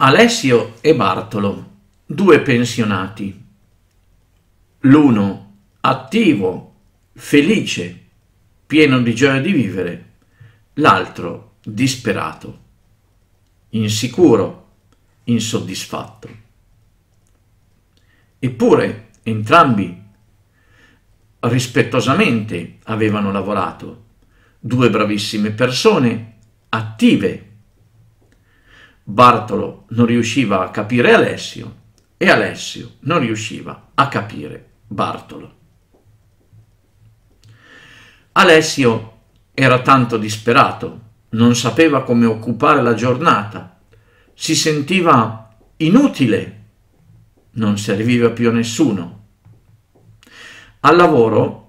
Alessio e Bartolo, due pensionati, l'uno attivo, felice, pieno di gioia di vivere, l'altro disperato, insicuro, insoddisfatto. Eppure entrambi rispettosamente avevano lavorato, due bravissime persone, attive. Bartolo non riusciva a capire Alessio e Alessio non riusciva a capire Bartolo. Alessio era tanto disperato, non sapeva come occupare la giornata, si sentiva inutile, non serviva più a nessuno. Al lavoro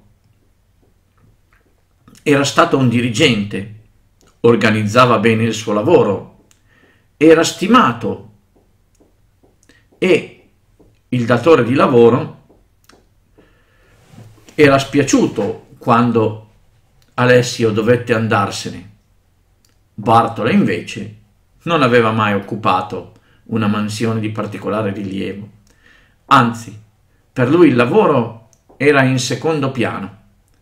era stato un dirigente, organizzava bene il suo lavoro, era stimato e il datore di lavoro era spiaciuto quando Alessio dovette andarsene. Bartolo invece non aveva mai occupato una mansione di particolare rilievo, anzi, per lui il lavoro era in secondo piano.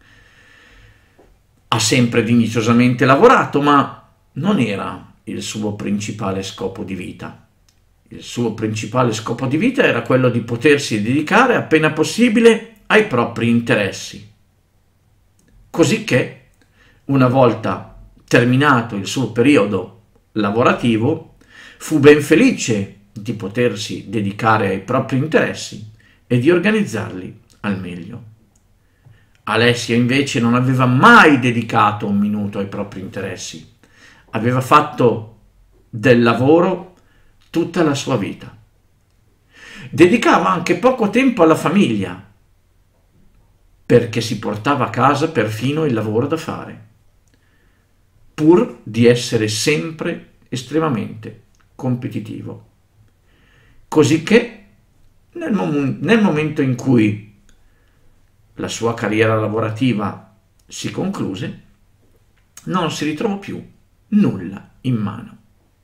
Ha sempre dignitosamente lavorato, ma non era il suo principale scopo di vita. Il suo principale scopo di vita era quello di potersi dedicare appena possibile ai propri interessi. Cosicché, una volta terminato il suo periodo lavorativo, fu ben felice di potersi dedicare ai propri interessi e di organizzarli al meglio. Alessio invece non aveva mai dedicato un minuto ai propri interessi. Aveva fatto del lavoro tutta la sua vita. Dedicava anche poco tempo alla famiglia, perché si portava a casa perfino il lavoro da fare, pur di essere sempre estremamente competitivo. Cosicché nel momento in cui la sua carriera lavorativa si concluse, non si ritrovò più nulla in mano.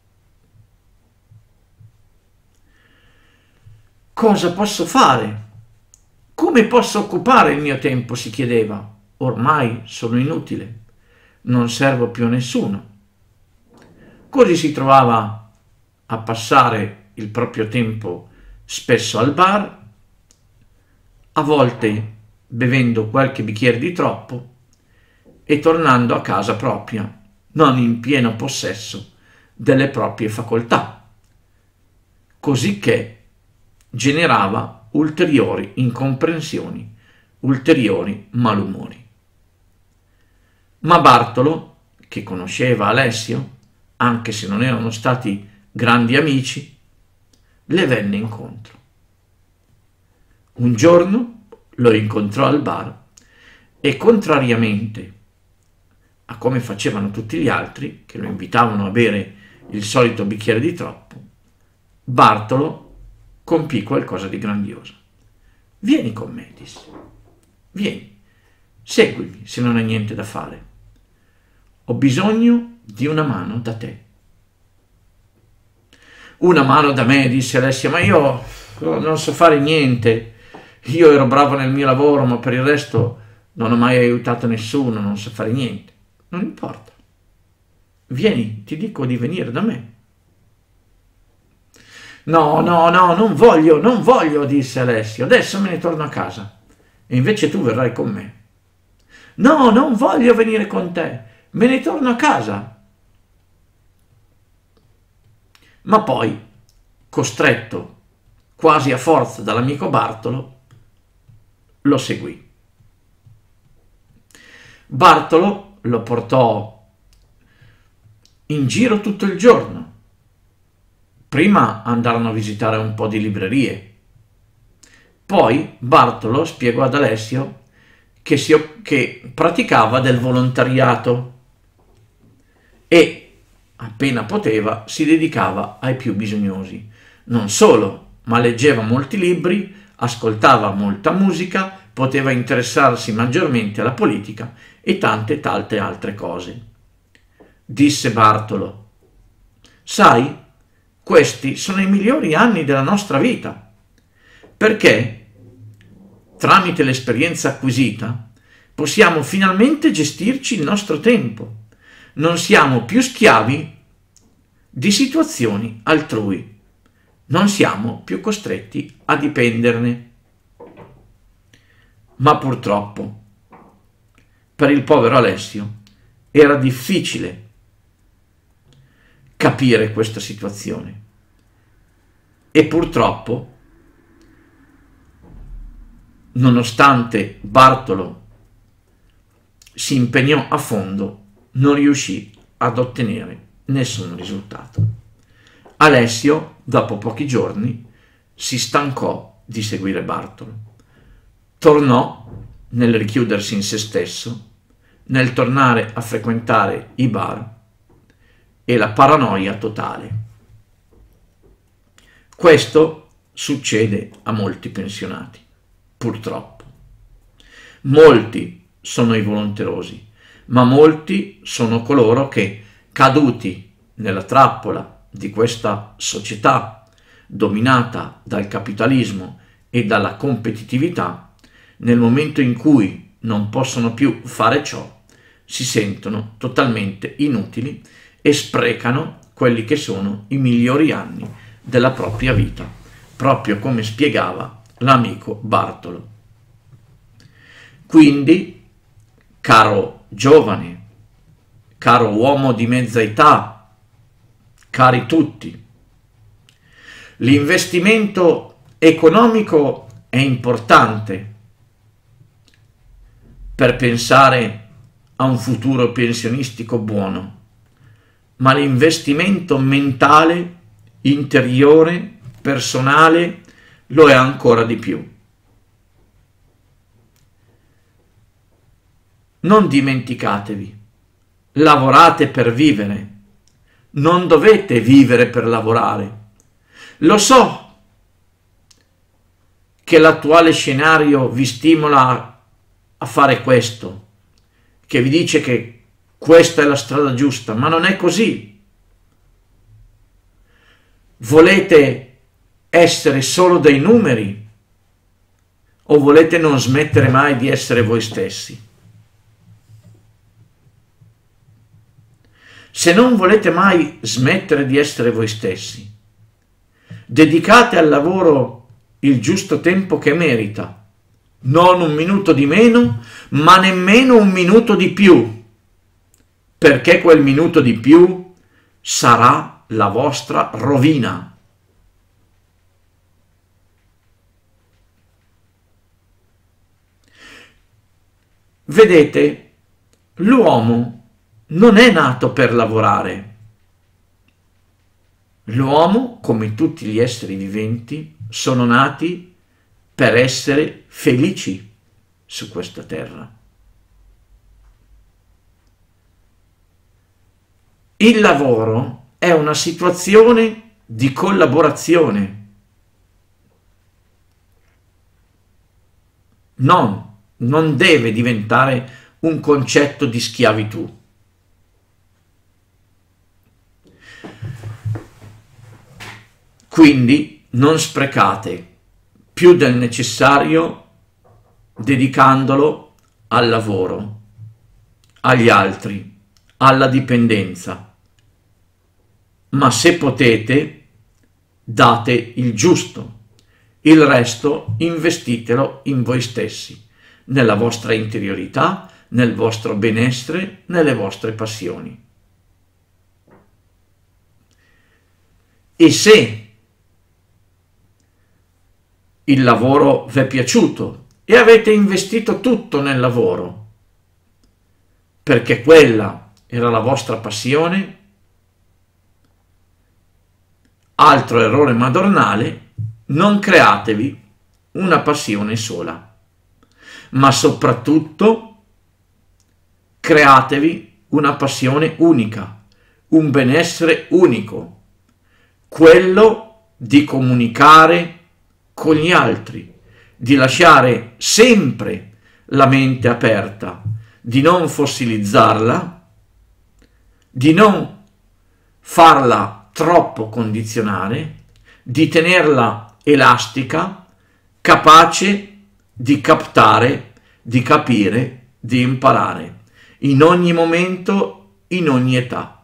Cosa posso fare? Come posso occupare il mio tempo? Si chiedeva. Ormai sono inutile, non servo più a nessuno. Così si trovava a passare il proprio tempo spesso al bar, a volte bevendo qualche bicchiere di troppo e tornando a casa propria, non in pieno possesso delle proprie facoltà, cosicché generava ulteriori incomprensioni, ulteriori malumori. Ma Bartolo, che conosceva Alessio, anche se non erano stati grandi amici, le venne incontro. Un giorno lo incontrò al bar e, contrariamente a come facevano tutti gli altri, che lo invitavano a bere il solito bicchiere di troppo, Bartolo compì qualcosa di grandioso. Vieni con me, disse. Vieni, seguimi se non hai niente da fare. Ho bisogno di una mano da te. Una mano da me, disse Alessio, ma io non so fare niente. Io ero bravo nel mio lavoro, ma per il resto non ho mai aiutato nessuno, non so fare niente. Non importa. Vieni, ti dico di venire da me. No, non voglio, disse Alessio. Adesso me ne torno a casa. E invece tu verrai con me. No, non voglio venire con te. Me ne torno a casa. Ma poi, costretto quasi a forza dall'amico Bartolo, lo seguì. Bartolo lo portò in giro tutto il giorno. Prima andarono a visitare un po' di librerie. Poi Bartolo spiegò ad Alessio che praticava del volontariato e, appena poteva, si dedicava ai più bisognosi. Non solo, ma leggeva molti libri, ascoltava molta musica, poteva interessarsi maggiormente alla politica e tante altre cose. Disse Bartolo: sai, questi sono i migliori anni della nostra vita, perché tramite l'esperienza acquisita possiamo finalmente gestirci il nostro tempo. Non siamo più schiavi di situazioni altrui, non siamo più costretti a dipenderne. Ma purtroppo, per il povero Alessio era difficile capire questa situazione e purtroppo, nonostante Bartolo si impegnò a fondo, non riuscì ad ottenere nessun risultato. Alessio, dopo pochi giorni, si stancò di seguire Bartolo. Tornò nel richiudersi in se stesso, nel tornare a frequentare i bar e la paranoia totale. Questo succede a molti pensionati, purtroppo. Molti sono i volonterosi, ma molti sono coloro che, caduti nella trappola di questa società dominata dal capitalismo e dalla competitività, nel momento in cui non possono più fare ciò, si sentono totalmente inutili e sprecano quelli che sono i migliori anni della propria vita, proprio come spiegava l'amico Bartolo. Quindi, caro giovane, caro uomo di mezza età, cari tutti, l'investimento economico è importante per pensare a un futuro pensionistico buono, ma l'investimento mentale, interiore, personale, lo è ancora di più. Non dimenticatevi, lavorate per vivere, non dovete vivere per lavorare. Lo so che l'attuale scenario vi stimola a fare questo, che vi dice che questa è la strada giusta, ma non è così. Volete essere solo dei numeri o volete non smettere mai di essere voi stessi? Se non volete mai smettere di essere voi stessi, dedicate al lavoro il giusto tempo che merita, non un minuto di meno, ma nemmeno un minuto di più, perché quel minuto di più sarà la vostra rovina. Vedete, l'uomo non è nato per lavorare. L'uomo, come tutti gli esseri viventi, sono nati per essere felici su questa terra. Il lavoro è una situazione di collaborazione. Non deve diventare un concetto di schiavitù. Quindi non sprecate più del necessario dedicandolo al lavoro, agli altri, alla dipendenza. Ma se potete, date il giusto. Il resto investitelo in voi stessi, nella vostra interiorità, nel vostro benessere, nelle vostre passioni. E se il lavoro vi è piaciuto e avete investito tutto nel lavoro, perché quella era la vostra passione, altro errore madornale, non createvi una passione sola, ma soprattutto createvi una passione unica, un benessere unico, quello di comunicare con gli altri, di lasciare sempre la mente aperta, di non fossilizzarla, di non farla troppo condizionale, di tenerla elastica, capace di captare, di capire, di imparare, in ogni momento, in ogni età.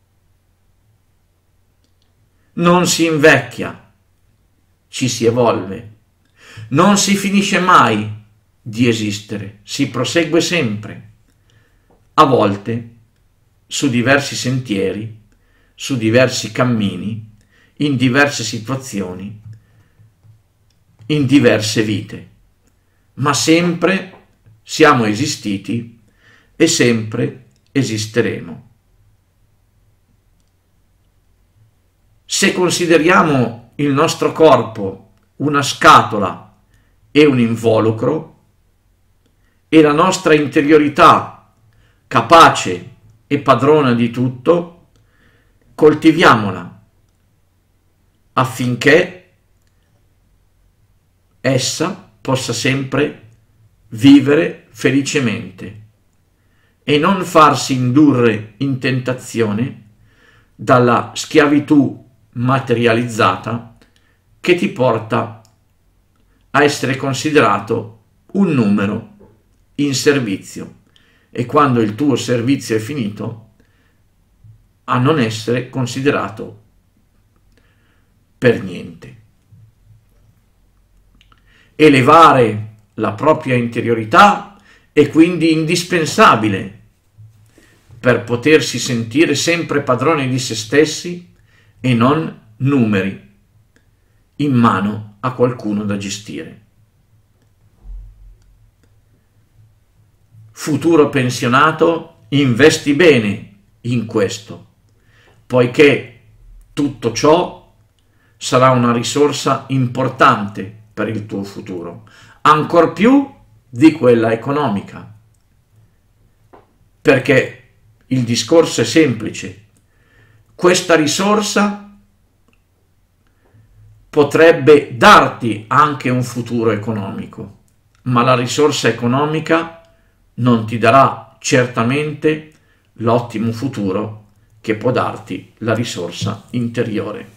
Non si invecchia, ci si evolve. Non si finisce mai di esistere, si prosegue sempre, a volte su diversi sentieri, su diversi cammini, in diverse situazioni, in diverse vite, ma sempre siamo esistiti e sempre esisteremo. Se consideriamo il nostro corpo una scatola e un involucro, e la nostra interiorità capace e padrona di tutto, coltiviamola affinché essa possa sempre vivere felicemente e non farsi indurre in tentazione dalla schiavitù materializzata che ti porta a essere considerato un numero in servizio e quando il tuo servizio è finito a non essere considerato per niente. Elevare la propria interiorità è quindi indispensabile per potersi sentire sempre padroni di se stessi e non numeri in mano a qualcuno da gestire. Futuro pensionato, investi bene in questo, poiché tutto ciò sarà una risorsa importante per il tuo futuro, ancor più di quella economica, perché il discorso è semplice. Questa risorsa potrebbe darti anche un futuro economico, ma la risorsa economica non ti darà certamente l'ottimo futuro che può darti la risorsa interiore.